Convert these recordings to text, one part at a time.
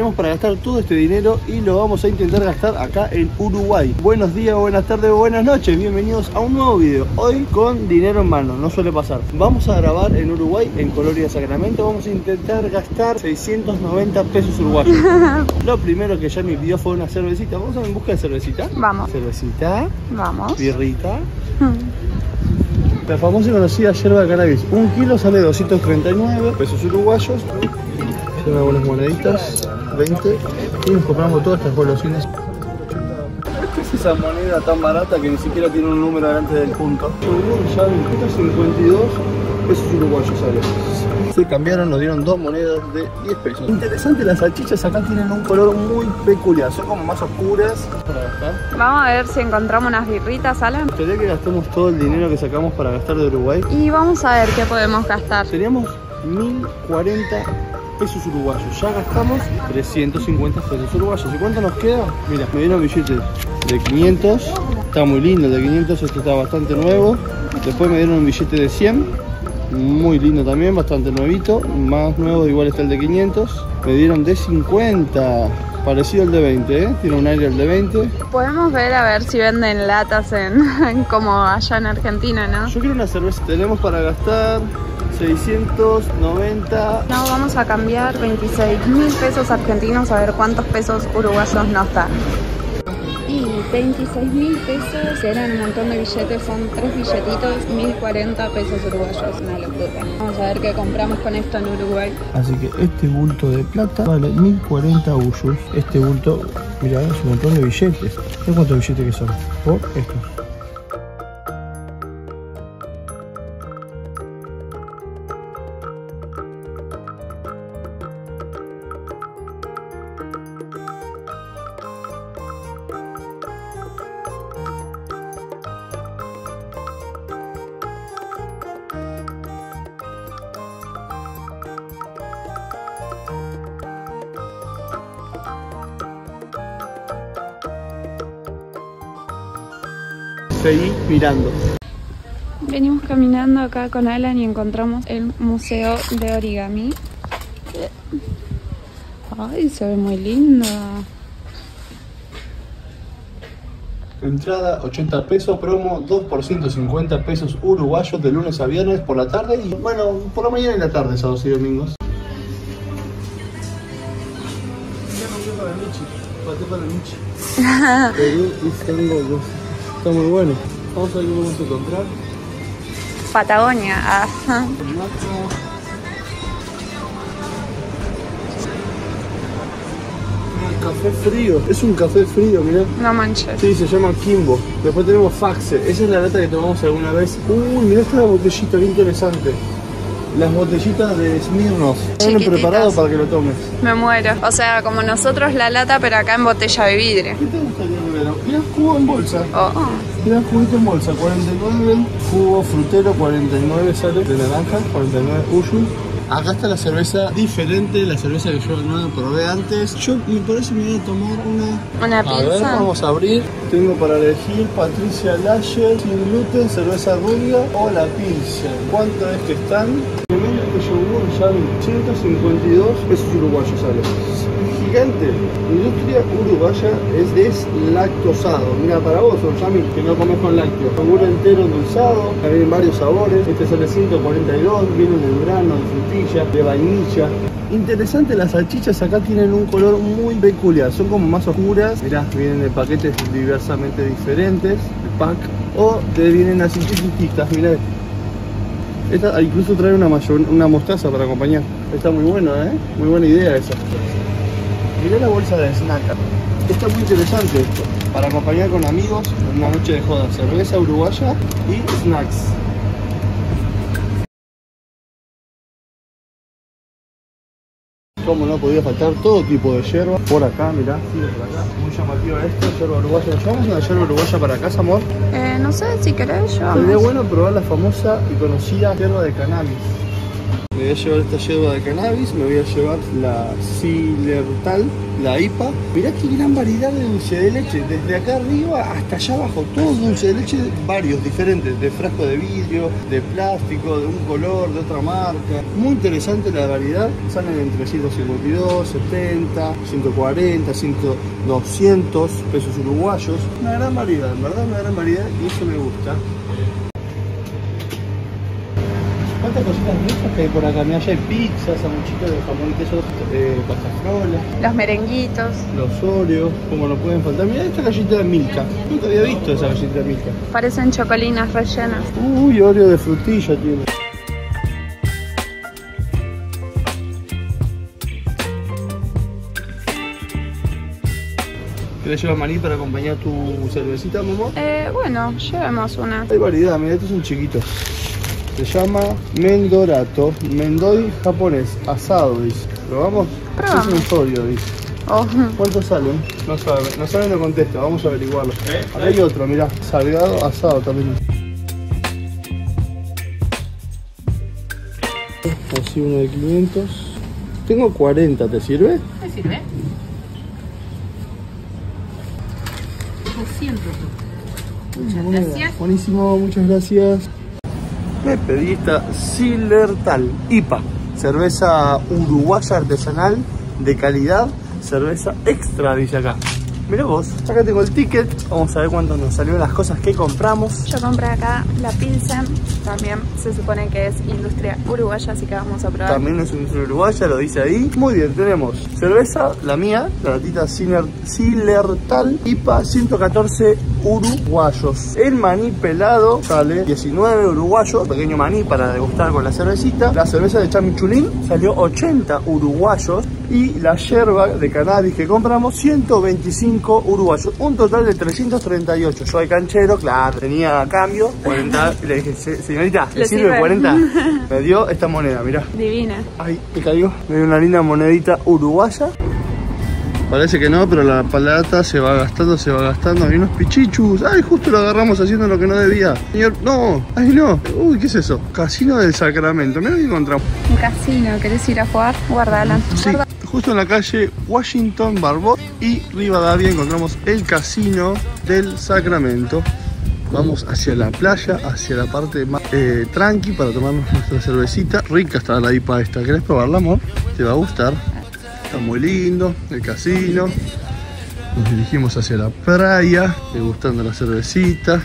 tenemos para gastar todo este dinero y lo vamos a intentar gastar acá en Uruguay. Buenos días, buenas tardes, buenas noches, bienvenidos a un nuevo video. Hoy con dinero en mano, no suele pasar. Vamos a grabar en Uruguay, en Colonia Sacramento. Vamos a intentar gastar 690 pesos uruguayos. Lo primero que ya me pidió fue una cervecita. Vamos a en busca de cervecita. Vamos. Cervecita. Vamos. Birrita. La famosa y conocida yerba de cannabis. 1 kilo sale 239 pesos uruguayos. Son algunas moneditas, 20. Y nos compramos todas estas golosinas. ¿Qué es esa moneda tan barata que ni siquiera tiene un número delante del punto? Ya 52 pesos uruguayos sale. Se cambiaron, nos dieron 2 monedas de 10 pesos. Interesante, las salchichas acá tienen un color muy peculiar. Son como más oscuras. Para gastar. Vamos a ver si encontramos unas birritas, Alan. Me gustaría que gastemos todo el dinero que sacamos para gastar de Uruguay. Y vamos a ver qué podemos gastar. Teníamos 1040 pesos uruguayos. Ya gastamos 350 pesos uruguayos. ¿Y cuánto nos queda? Mira, me dieron billetes de 500. Está muy lindo el de 500, este está bastante nuevo. Después me dieron un billete de 100. Muy lindo también, bastante nuevito. Más nuevo igual está el de 500. Me dieron de 50. Parecido al de 20, ¿eh? Tiene un aire al de 20. Podemos ver a ver si venden latas como allá en Argentina, ¿no? Yo quiero una cerveza. Tenemos para gastar 690. No, vamos a cambiar 26.000 pesos argentinos a ver cuántos pesos uruguayos nos dan. Y 26.000 pesos eran un montón de billetes, son 3 billetitos, 1040 pesos uruguayos, una locura. Vamos a ver qué compramos con esto en Uruguay. Así que este bulto de plata vale 1040 uyus. Este bulto, mirá, es un montón de billetes. ¿Sabes cuántos billetes que son? Por estos. Seguí mirando. Venimos caminando acá con Alan y encontramos el museo de origami. Ay, se ve muy lindo. Entrada 80 pesos, promo 2 por 150 pesos uruguayos de lunes a viernes por la tarde y bueno, por la mañana y la tarde, sábados y domingos. Para el Michi. Perú y Tango. Está muy bueno. Vamos a ver qué vamos a encontrar. Patagonia. Café frío. Es un café frío, mirá. No manches. Sí, se llama Kimbo. Después tenemos Faxe. Esa es la lata que tomamos alguna vez. Uy, mirá esta botellita, qué interesante. Las botellitas de Smirnoff. Están preparados para que lo tomes. Me muero. O sea, como nosotros la lata, pero acá en botella de vidrio. ¿Qué te gustaría primero? Mirá, jugo en bolsa. Oh. Mirá, juguito en bolsa, 49. Jugo frutero, 49 sale. De naranja, 49 uyu. Acá está la cerveza diferente, la cerveza que yo no probé antes. Yo me parece que me voy a tomar una pizza. A ver, vamos a abrir. Tengo para elegir Patricia Lasher, sin gluten, cerveza rubia o la Pilsen. ¿Cuánto es que están? Tremendo este yogur, ya 152 pesos uruguayos sale. Gigante. Industria uruguaya es deslactosado. Mira, para vos, Yami, que no comes con lácteos. Yogur entero endulzado, también varios sabores. Este sale 142, viene de grano, de frutilla, de vainilla. Interesante, las salchichas acá tienen un color muy peculiar. Son como más oscuras. Mirá, vienen de paquetes diversamente diferentes. El pack. O te vienen así chiquititas, mirá. Esta incluso trae una mostaza para acompañar. Está muy bueno, ¿eh? Muy buena idea esa. Mirá la bolsa de snack. Está muy interesante esto. Para acompañar con amigos en una noche de joda. Cerveza uruguaya y snacks. Como no podía faltar todo tipo de yerba. Por acá, mirá, sigue por acá. Muy llamativa esto, yerba uruguaya. ¿Llevamos una yerba uruguaya para casa, amor? No sé, si querés, yo. Sería bueno probar la famosa y conocida yerba de cannabis. Me voy a llevar esta yerba de cannabis, me voy a llevar la Zillertal, la IPA. Mirá qué gran variedad de dulce de leche, desde acá arriba hasta allá abajo, todo dulce de leche, varios, diferentes, de frasco de vidrio, de plástico, de un color, de otra marca. Muy interesante la variedad, salen entre 152, 70, 140, 200 pesos uruguayos. Una gran variedad, en verdad una gran variedad y eso me gusta. ¿Cuántas cositas ricas que hay por acá? Mirá, ya hay pizzas, sanguchitos de jamón y queso, pastas frolas, Los merenguitos. los Oreos, como no pueden faltar. Mirá esta galleta de Milka. Nunca había visto esa galleta de Milka. Parecen chocolinas rellenas. Uy, Oreo de frutilla tiene. ¿Querés llevar maní para acompañar tu cervecita, mamá? Bueno, llevemos una. Hay variedad, mira, estos son chiquitos. Se llama Mendorato, Mendoy japonés, asado, dice. ¿Probamos? Probamos. Es un folio, dice. Oh. ¿Cuántos salen? No sabe, no contesta, vamos a averiguarlo. Acá hay otro, mirá, salgado, asado también. Así uno de 500. Tengo 40, ¿te sirve? ¿Me sirve? 200. Muchas gracias. Buenísimo, muchas gracias. Me pedí esta Zillertal IPA, cerveza uruguaya artesanal de calidad, cerveza extra, dice acá. Mirá vos, acá tengo el ticket, vamos a ver cuánto nos salieron las cosas que compramos. Yo compré acá la Pilsen, también se supone que es industria uruguaya, así que vamos a probar. También es industria uruguaya, lo dice ahí. Muy bien, tenemos cerveza, la mía, la latita Zillertal IPA, 114 uruguayos. El maní pelado sale 19 uruguayos, pequeño maní para degustar con la cervecita. La cerveza de chamichulín salió 80 uruguayos y la yerba de cannabis que compramos 125 uruguayos, un total de 338. Yo de canchero, claro, tenía cambio 40, y le dije, señorita, ¿le sirve 40? Me dio esta moneda, mirá. Divina. Ay, me cayó, me dio una linda monedita uruguaya. Parece que no, pero la plata se va gastando. Hay unos pichichus. Ay, justo lo agarramos haciendo lo que no debía. Señor, no, ay no. Uy, ¿qué es eso? Casino del Sacramento. Mirá lo que encontramos. Un casino, ¿querés ir a jugar? Guardala. Sí, justo en la calle Washington, Barbot y Rivadavia encontramos el Casino del Sacramento. Vamos hacia la playa, hacia la parte más tranqui para tomarnos nuestra cervecita. Rica está la IPA esta. ¿Querés probarla, amor? Te va a gustar. Está muy lindo el casino. Nos dirigimos hacia la playa, degustando la cervecita.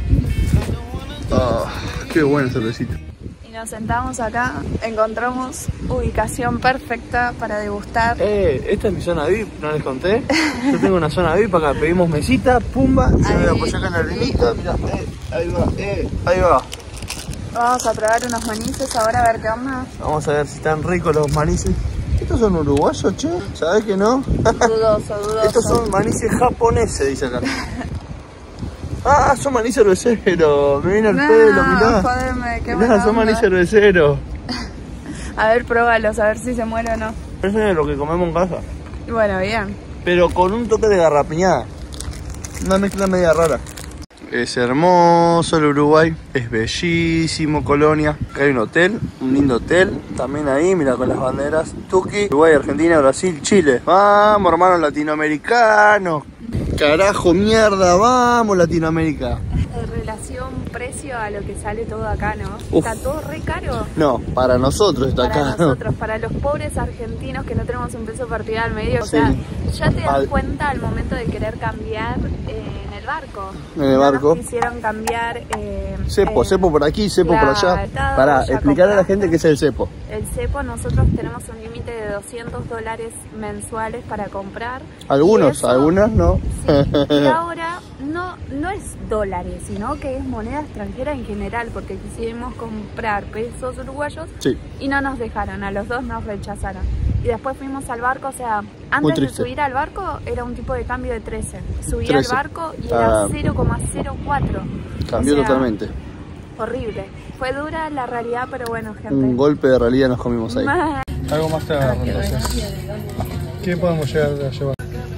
Ah, qué buena cervecita. Y nos sentamos acá, encontramos ubicación perfecta para degustar. Esta es mi zona VIP, ¿no les conté? Yo tengo una zona VIP acá, pedimos mesita, pumba, se me apoya acá en la arenita, mirá, ahí va. Vamos a probar unos manices ahora a ver qué onda. Vamos a ver si están ricos los manices. ¿Estos son uruguayos, che? ¿Sabés que no? Dudoso. Estos son manices japoneses, dice acá. Ah, son maní cerveceros. Me viene el pelo, mirá. Jodeme, qué Mirá, son maní cerveceros. A ver, próbalos, a ver si se muere o no. Eso es lo que comemos en casa. Bueno, bien. Pero con un toque de garrapiñada. Una mezcla media rara. Es hermoso el Uruguay, es bellísimo Colonia. Acá hay un hotel, un lindo hotel. También ahí, mira, con las banderas Tuki, Uruguay, Argentina, Brasil, Chile. Vamos, hermanos latinoamericanos. Carajo, mierda, vamos Latinoamérica. Relación precio a lo que sale todo acá, ¿no? Uf. Está todo re caro. No, para nosotros está Para caro. nosotros, para los pobres argentinos que no tenemos un peso partido al medio. O Sí. sea, ya te das cuenta al momento de querer cambiar en el barco. En el barco. Nos quisieron cambiar. Cepo por aquí, cepo por allá. Claro, Para ya explicarle a la compraste. gente qué es el cepo. El cepo, nosotros tenemos un límite de $200 mensuales para comprar. Algunos, Y eso- algunas no. Sí, y ahora no es dólares, sino que es moneda extranjera en general, porque quisimos comprar pesos uruguayos Sí. y no nos dejaron, a los dos nos rechazaron. Y después fuimos al barco, o sea, Muy antes de triste. subir al barco era un tipo de cambio de 13. Subí 13. al barco y era 0,04. Cambió O sea, totalmente. Horrible. Fue dura la realidad, pero bueno, gente. Un golpe de realidad nos comimos ahí. Más- Algo más te agarro entonces. ¿Qué podemos llegar a llevar?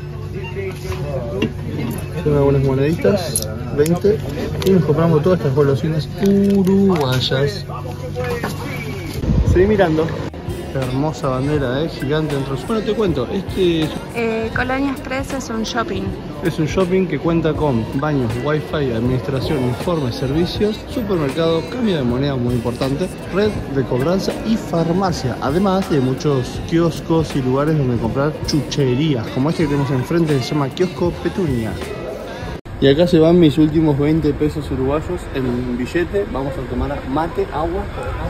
Son algunas moneditas, 20. Y nos compramos todas estas golosinas uruguayas. Seguí mirando. Hermosa bandera, gigante dentro. Bueno, te cuento, Colonia Express es un shopping. es un shopping que cuenta con baños, wifi, administración, informes, servicios, supermercado, cambio de moneda muy importante, red de cobranza y farmacia. Además de muchos kioscos y lugares donde comprar chucherías, como este que tenemos enfrente, que se llama Kiosco Petunia. Y acá se van mis últimos 20 pesos uruguayos en billete. Vamos a tomar mate, agua,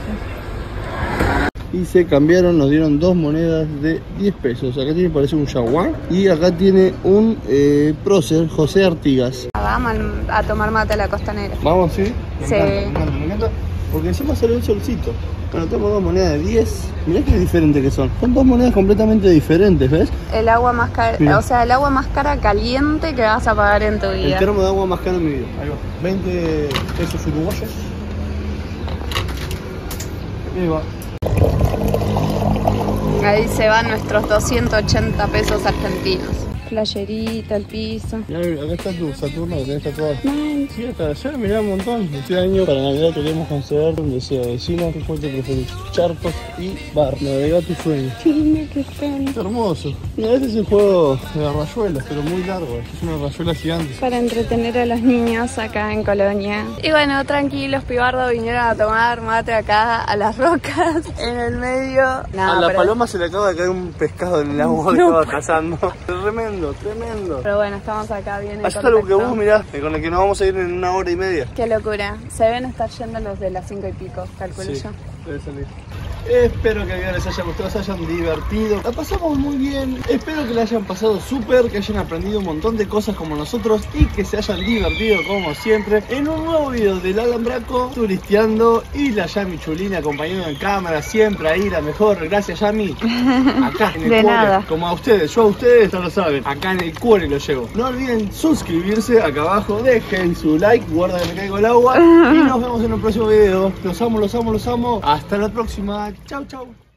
y se cambiaron, nos dieron 2 monedas de 10 pesos. Acá tiene, parece un jaguar. Y acá tiene un prócer, José Artigas. Vamos a tomar mate a la costanera. Vamos, ¿sí? Sí. Me encanta. Porque encima sale el solcito. Bueno, tengo 2 monedas de 10. Mirá qué diferente que son. Son 2 monedas completamente diferentes, ¿ves? El agua más cara, o sea, el agua más cara caliente que vas a pagar en tu vida. El termo de agua más caro en mi vida. Ahí va. 20 pesos uruguayos. Y ahí va. Ahí se van nuestros 280 pesos argentinos. Playerita, el piso. Mirá, acá está tu Saturno que tenés tatuado. Mal. Sí, hasta ayer mirá un montón. Este año para Navidad queremos conceder un deseo. Vecina, ¿qué juego te preferís? Charcos y bar. Navega tu sueño. Qué lindo que están. Qué hermoso. Mira, este es el juego de la rayuela, pero muy largo. Es una rayuela gigante. Para entretener a los niños acá en Colonia. Y bueno, tranquilos, Pibardo, vinieron a tomar mate acá a las rocas, en el medio. No, a la paloma se le acaba de caer un pescado en el agua que estaba cazando. Tremendo, tremendo. Pero bueno, estamos acá bien en Allá está lo que vos mirás, con el que nos vamos a ir en 1 hora y media. Qué locura. Se ven estar yendo los de las 5 y pico, calculo Sí, yo. debe salir. Espero que el video les haya gustado, se hayan divertido. La pasamos muy bien. Espero que la hayan pasado súper, que hayan aprendido un montón de cosas como nosotros y que se hayan divertido como siempre en un nuevo video del Alambraco, turisteando, y la Yami Chulina acompañando en cámara, siempre ahí, la mejor. Gracias, Yami. Acá en el De cuore, nada. como a ustedes, yo a ustedes ya lo saben, acá en el cuore lo llevo. No olviden suscribirse acá abajo, dejen su like, guarda que me caigo el agua y nos vemos en un próximo video. Los amo, los amo, los amo. Hasta la próxima. Chau, chau.